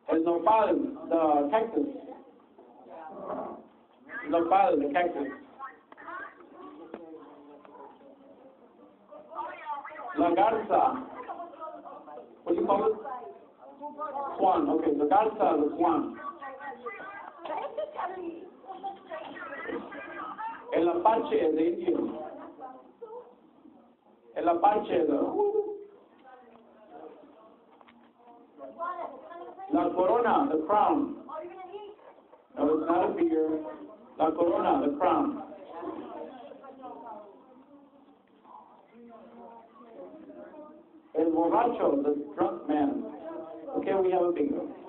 El nopal, the cactus. Nopal, the cactus. La garza. What do you call it? Swan. Okay, the garza, the swan. El apache, the Indian. El apache, La corona, the crown. No, it's not a beer. La corona, the crown. El borracho, the drunk man. Okay, we have a bingo.